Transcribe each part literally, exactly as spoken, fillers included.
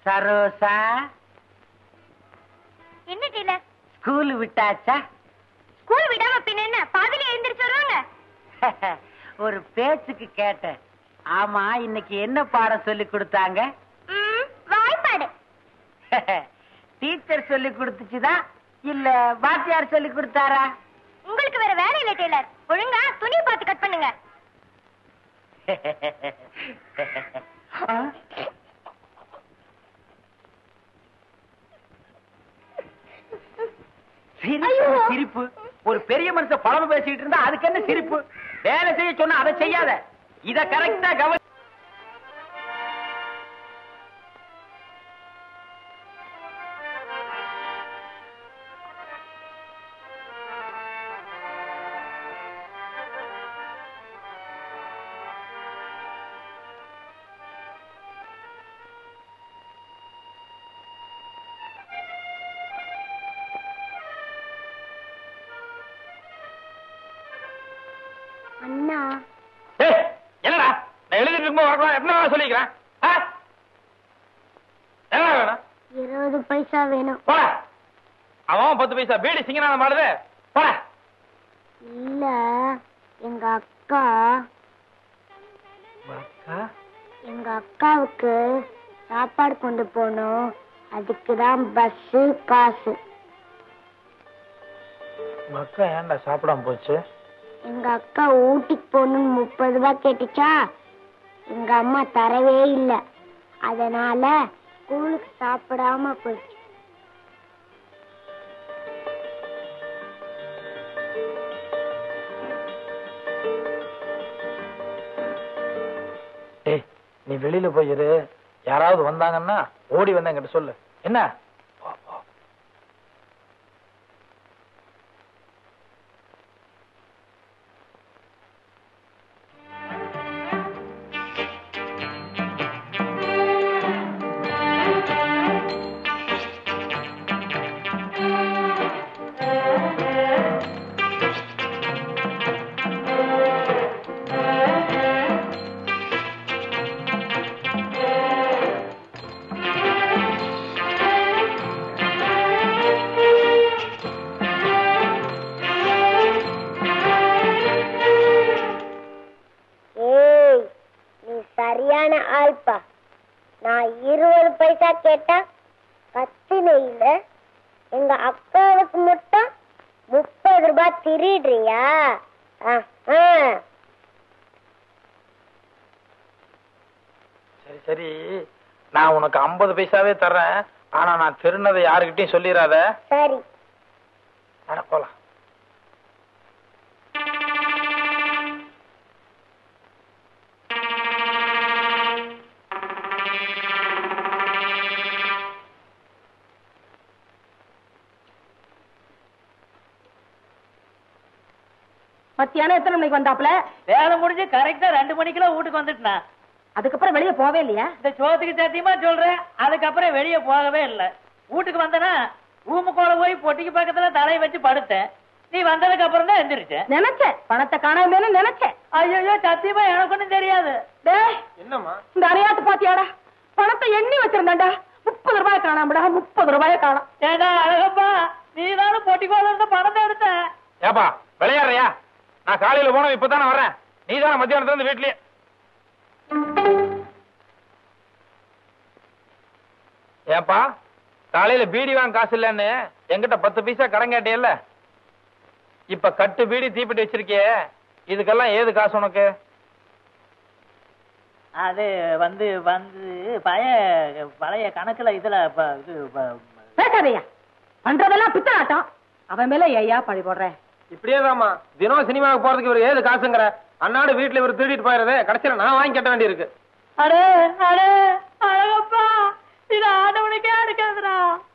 சரோசா, என்ன dealer? School விட்டாச்சா? School விடாம பின்ன என்ன பாதியில எழுந்திரிச்சு வருவாங்க? ஒரு பேச்சுக்கு கேட்டேன். ஆமா, இன்னைக்கு என்ன பாடம் சொல்லி கொடுத்தாங்க? வாய்ப்பாடு. டீச்சர் சொல்லி கொடுத்துச்சுதான் இல்ல வாத்தியார் சொல்லி கொடுத்தாரா? உங்களுக்கு வேற வேலை இல்லை டீலர். ஒழுங்கா துணி பார்த்து கட் பண்ணுங்க. சிரிப்பு. ஒரு பெரிய மனுஷன் பழம் பேசிட்டு இருந்தா அதுக்கு என்ன சிரிப்பு? வேலை செய்ய சொன்னா அதை செய்யாத. இத கரெக்டா கவனி. அண்ணா, என்னடா நான் எழுதிட்டு இருக்கும்போது வரக்கூடாது என்ன சொல்லிக்கிறேன்? என்ன வேணும்? இருபது பைசா வேணும். போட. அவன் பத்து பைசா பீடி சிங்கனான மாடுது. போட. இல்ல, எங்க அக்கா எங்க அக்காவுக்கு சாப்பாடு கொண்டு போகணும். அதுக்குதான் பஸ் காசு. அக்கா ஏன்டா சாப்பிடாம போச்சு? எங்க அக்கா ஊட்டிக்கு போகணும்னு முப்பது ரூபாய் கேட்டுச்சா, எங்க அம்மா தரவே இல்லை. அதனால ஸ்கூலுக்கு சாப்பிடாம போச்சு. ஏய், நீ வெளியில போயிரு. யாராவது வந்தாங்கன்னா ஓடி வந்த என்கிட்ட சொல்லு. என்ன? சரியான ஆள்பா. நான் இருபது பைசா கேட்டா கத்தினையில எங்க அக்காவுக்கு மட்டும் முப்பது ரூபாய் திருடுறியா? சரி சரி, நான் உனக்கு ஐம்பது பைசாவே தர்றேன். ஆனா நான் திருநதை யாருக்கிட்டையும் சொல்லிடாத. சரி. அட போலாம். மத்தியானம் எத்தனை மணிக்கு வந்தாப்ல? வேலை முடிஞ்சு கரெக்டா ரெண்டு மணிக்கெல்லாம் வீட்டுக்கு வந்துட்டேன். அதுக்கப்புறம் வெளியே போவே இல்லையா? இந்த சோத்துக்கு சத்தியமா சொல்றேன், அதுக்கப்புறம் வெளியே போகவே இல்லை. வீட்டுக்கு வந்தனா ரூமுக்குள்ள போய் பொட்டிக்கு பக்கத்துல தலையை வச்சு படுத்தேன். நீ வந்ததுக்கு அப்புறம் தான் எந்திரிச்சேன். நினைச்சேன் பணத்தை காணாம நினைச்சேன். ஐயோ, சத்தியமா எனக்கு ஒண்ணும் தெரியாது. என்னம்மா இந்த அரையாத்து பாத்தியாடா? பணத்தை எண்ணி வச்சிருந்தாண்டா. முப்பது ரூபாய் காணாமடா. முப்பது ரூபாய காணாம். ஏடா அழகப்பா, நீ தானே பொட்டிக்கோல இருந்த பணத்தை எடுத்த. ஏப்பா விளையாடுறியா? நான் காலையில போனோம், இப்பதானே வரேன். நீ தானே மத்தியானத்துல இருந்து வீட்லயே. ஏப்பா காலையில பீடி வாங்க காசு இல்லன்னு என்கிட்ட பத்து பைசா கடன் கேட்டியல்ல? இப்ப கட்டு பீடி தீப்பிட்டு வச்சிருக்கிய, இதுக்கெல்லாம் ஏது காசு உனக்கு? அது வந்து வந்து பழைய பழைய கணக்குல இதுல பேசாதையா, பண்றதெல்லாம் பித்தனாட்டம். அவன் மேல ஐயா பழி போடுறேன். இப்படியேதாமா தினம் சினிமாவுக்கு போறதுக்கு இவர் ஏது காசுங்கிற? அன்னாடு வீட்டுல இவர் திருடிட்டு போயிடுறது, கடைசியில நான் வாங்கி கட்ட வேண்டி இருக்கு. அடே அடே அழகப்பா, இது ஆண்டவனுக்கே அடுக்காதுடா.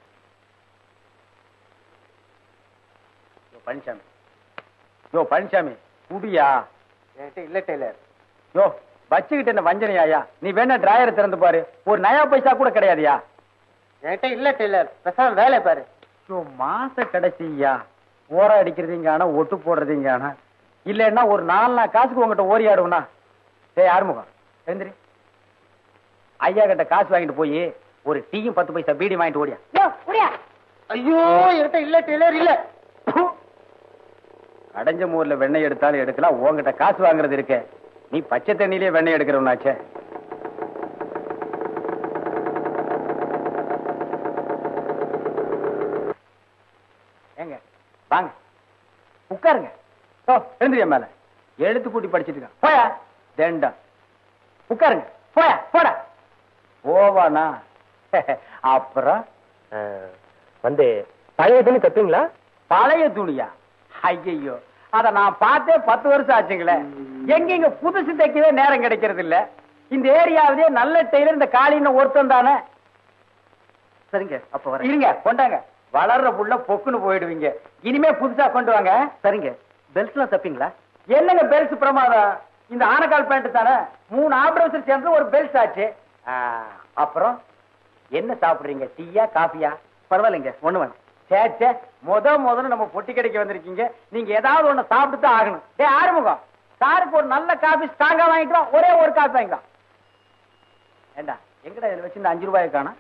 பழனிசாமி, யோ பழனிசாமி குடியா? இல்ல டெய்லர். யோ வச்சுக்கிட்டு என்ன வஞ்சனையாயா? நீ வேணா டிராயரை திறந்து பாரு, ஒரு நயா பைசா கூட கிடையாதுயா. என்கிட்ட இல்ல டெய்லர், பேசாம வேலை பாரு. யோ மாச கடைசியா ஓரா அடிக்கிறதீங்க ஆனா ஒட்டு போடுறதீங்க ஆனா இல்லன்னா ஒரு நாலு நாள் காசுக்கு உங்ககிட்ட ஓரி ஆடுவனா? ஏய் ஆறுமுகம் எழுந்திரி. ஐயா கிட்ட காசு வாங்கிட்டு போய் ஒரு டீயும் பத்து பைசா பீடி வாங்கிட்டு ஓடியா. யோ புரியா? ஐயோ என்கிட்ட இல்ல டெய்லர் இல்ல. அடைஞ்ச மூர்ல வெண்ணெய் எடுத்தாலும் எடுக்கலாம், உங்ககிட்ட காசு வாங்குறது இருக்க. நீ பச்சை தண்ணியிலே வெண்ணெய் எடுக்கிறவனாச்சே. ஏங்க வாங்க உட்காருங்க. ஓ எழுந்திரியா மேல எழுத்து கூட்டி படிச்சிட்டு இருக்கான். போயா தேண்டா உட்காருங்க. போயா போடா. போவானா? அப்புறம் வந்து பழைய துணி தப்பீங்களா? பழைய துணியா? ஐயோ அத நான் பார்த்தே பத்து வருஷம் ஆச்சுங்களே. எங்க இங்க புதுசு தைக்கவே நேரம் கிடைக்கிறது இல்ல. இந்த ஏரியாவிலே நல்ல டெய்லர் இந்த காலின்னு ஒருத்தன் தானே. சரிங்க, அப்ப வர இருங்க கொண்டாங்க. வளர்ற புள்ள பொக்குன்னு போயிடுவீங்க. இனிமே புதுசா கொண்டு வாங்க. சரிங்க. பெல்ட் எல்லாம் தப்பீங்களா? என்னங்க பெல்ட் பிரமாதம். இந்த ஆனக்கால் பேண்ட் தானே. மூணு ஆபரேஷன் சேர்ந்து ஒரு பெல்ட் ஆச்சு. அப்புறம் என்ன சாப்பிடுறீங்க? டீயா காஃபியா? பரவாயில்லைங்க, ஒண்ணு வேணும். சேச்சே முத முதல்ல நம்ம பொட்டி கடைக்கு வந்திருக்கீங்க. நீங்க ஏதாவது ஒண்ணு சாப்பிட்டு தான் ஆகணும். ஏ ஆறுமுகம், சாருக்கு ஒரு நல்ல காபி ஸ்ட்ராங்கா வாங்கிட்டு வா. ஒரே ஒரு காபி வாங்கிக்கலாம். ஏண்டா எங்கடா இதுல வச்சு இந்த அஞ்சு ரூபாய் காணோம்?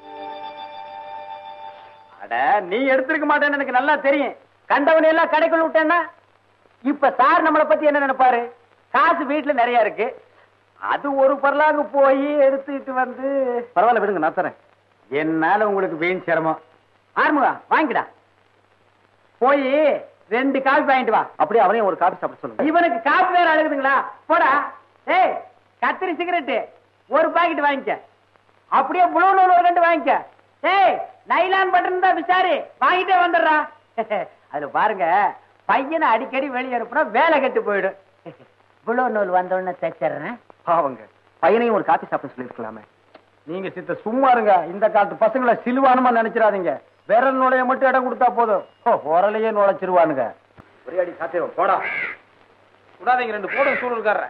அட நீ எடுத்திருக்க மாட்டேன்னு எனக்கு நல்லா தெரியும். கண்டவனை எல்லாம் கடைக்குள்ள விட்டேன்னா இப்ப சார் நம்மளை பத்தி என்ன நினைப்பாரு? காசு வீட்டுல நிறைய இருக்கு, அது ஒரு பரலாங்க போய் எடுத்துட்டு வந்து. பரவாயில்ல விடுங்க, நான் தரேன். என்னால உங்களுக்கு வீண் சிரமம். ஆறுமுகா வாங்கிடா. போய் ரெண்டு காபி வாங்கிட்டு வா. அப்படியே அவனையும் ஒரு காபி சாப்பிட சொல்லுங்க. இவனுக்கு காபி வேற அழுகுதுங்களா? போடா. ஏய் கத்திரி சிகரெட்டு ஒரு பாக்கெட் வாங்கிக்க. அப்படியே ப்ளூ நூல் ஒரு ரெண்டு வாங்கிக்க. ஏய் நைலான் பட்டன் தான் விசாரி வாங்கிட்டே வந்துடுறா. அதுல பாருங்க, பையனை அடிக்கடி வெளியே அனுப்புனா வேலை கெட்டு போயிடும். ப்ளூ நூல் வந்தோடனே தைச்சிடுறேன். பாவங்க, பையனையும் ஒரு காபி சாப்பிட சொல்லிருக்கலாமே. நீங்க சித்த சும்மா இருங்க. இந்த காலத்து பசங்களை சிலுவானுமா நினைச்சிடாதீங்க. விரல் நுழைய மட்டும் இடம் கொடுத்தா போதும், உரலையே நுழைச்சிருவானுங்க. ஒரே அடி சாத்தியம். போடா. விடாதீங்க, ரெண்டு போடும் சூழல்கார.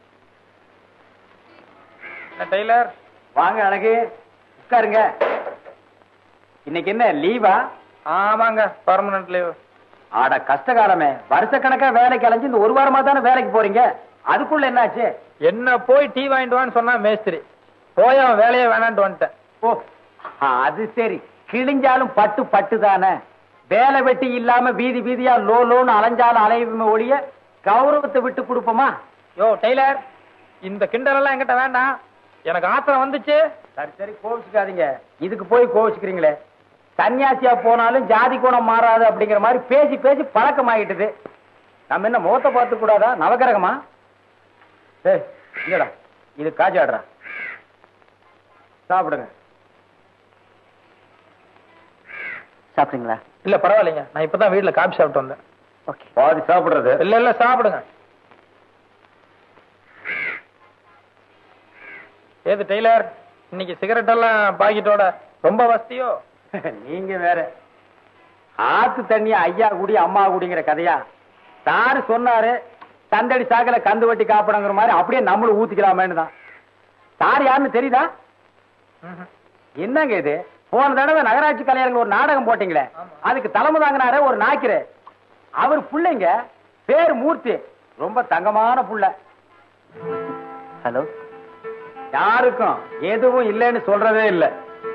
டெய்லர் வாங்க அழகு, உட்காருங்க. இன்னைக்கு என்ன லீவா? ஆமாங்க, பர்மனன்ட் லீவ். ஆட கஷ்டகாலமே. வருஷக்கணக்கா வேலைக்கு அலைஞ்சு இந்த ஒரு வாரமா தானே வேலைக்கு போறீங்க. அதுக்குள்ள என்னாச்சு? என்ன போய் டீ வாங்கிட்டு வான்னு சொன்னா மேஸ்திரி, போய் அவன் வேலையே வேணான்ட்டு வந்துட்டேன். ஓ அது சரி. கிழிஞ்சாலும் பட்டு பட்டு தானே. வேலை வெட்டி இல்லாம வீதி வீதியா லோ லோன்னு அலைஞ்சாலும் அலையுமே ஒழிய கௌரவத்தை விட்டு கொடுப்போமா? யோ டெய்லர், இந்த கிண்டல் எல்லாம் என்கிட்ட வேண்டாம். எனக்கு ஆத்திரம் வந்துச்சு. சரி சரி கோவிச்சுக்காதீங்க. இதுக்கு போய் கோவிச்சுக்கிறீங்களே. சன்னியாசியா போனாலும் ஜாதி குணம் மாறாது அப்படிங்கிற மாதிரி பேசி பேசி பழக்கம் ஆகிட்டுது. நம்ம என்ன முகத்தை பார்த்து கூடாதா? நவகிரகமா? ஏய் இல்லடா, இது காஜாடுறா. சாப்பிடுங்க. சாப்பிடுங்களா? இல்ல பரவாயில்லைங்க, நான் இப்பதான் வீட்டுல காபி சாப்பிட்டு வந்தேன். ஓகே, பாதி சாப்பிடுறது. இல்ல இல்ல சாப்பிடுங்க. ஏது டெய்லர், இன்னைக்கு சிகரெட் எல்லாம் பாக்கெட்டோட ரொம்ப வசதியோ? நீங்க வேற. ஆத்து தண்ணி ஐயா குடி அம்மா குடிங்கிற கதையா? சாரு சொன்னாரு தந்தடி சாக்கல கந்து வட்டி காப்பிடங்கிற மாதிரி அப்படியே நம்மளும் ஊத்திக்கலாமேன்னு தான். சார் யாருன்னு தெரியுதா? என்னங்க இது? போன தடவை நகராட்சி கலைஞர்கள் ஒரு நாடகம் போட்டீங்களே, அதுக்கு தலைமை தாங்கினாரு ஒரு நாய்க்கிற. அவர் புள்ளைங்க பேர் மூர்த்தி, ரொம்ப தங்கமான புள்ள. ஹலோ, யாருக்கும் எதுவும் இல்லைன்னு சொல்றதே இல்லை.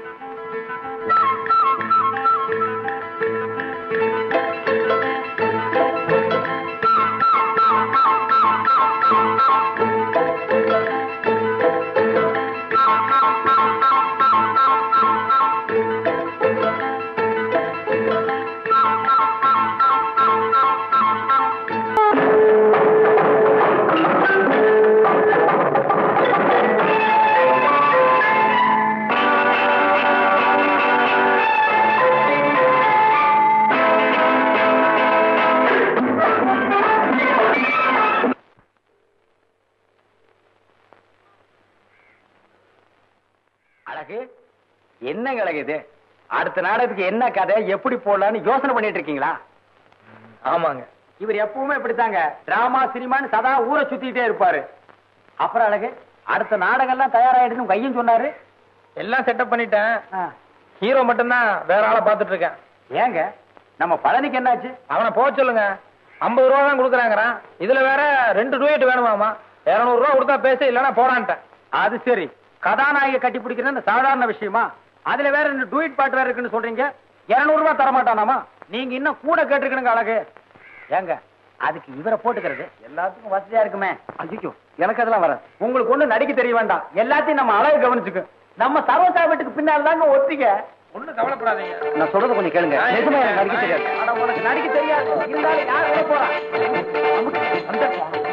என்னங்க இது? அடுத்த நாடகத்துக்கு என்ன கதை எப்படி போடலான்னு யோசனை பண்ணிட்டு இருக்கீங்களா? ஆமாங்க. இவர் எப்பவுமே இப்படித்தாங்க, டிராமா சினிமான்னு சதா ஊரை சுத்திட்டே இருப்பாரு. அப்புறம் அழகு, அடுத்த நாடகம் எல்லாம் தயாராயிடுன்னு கையும் சொன்னாரு. எல்லாம் செட்டப் பண்ணிட்டேன். ஹீரோ மட்டும்தான் வேற ஆளை பாத்துட்டு இருக்கேன். ஏங்க நம்ம பழனிக்கு என்னாச்சு? அவனை போக சொல்லுங்க. ஐம்பது ரூபா தான் கொடுக்குறாங்கிறான். இதுல வேற ரெண்டு டூயட் வேணுமாமா. இருநூறு ரூபா கொடுத்தா பேச, இல்லைன்னா போடான்ட்டேன். அது சரி. கதாநாயகி கட்டி பிடிக்கிறது சாதாரண விஷயமா? அதுல வேற ரெண்டு டூயிட் பாட்டு வேற இருக்குன்னு சொல்றீங்க. இருநூறு ரூபாய் தர மாட்டானாமா? நீங்க இன்னும் கூட கேட்டிருக்கணுங்க அழகு. ஏங்க அதுக்கு இவரை போட்டுக்கிறது எல்லாத்துக்கும் வசதியா இருக்குமே. ஐயோ எனக்கு அதெல்லாம் வர. உங்களுக்கு ஒண்ணு நடிக்க தெரிய வேண்டாம், எல்லாத்தையும் நம்ம அழகு கவனிச்சுக்கு. நம்ம சர்வசா வீட்டுக்கு பின்னால் தாங்க ஒத்திக்க. ஒண்ணு கவலைப்படாதீங்க, நான் சொல்றது கொஞ்சம் கேளுங்க. நிஜமா எனக்கு நடிக்க தெரியாது. ஆனா உனக்கு நடிக்க தெரியாது இருந்தாலும் யார் போறா?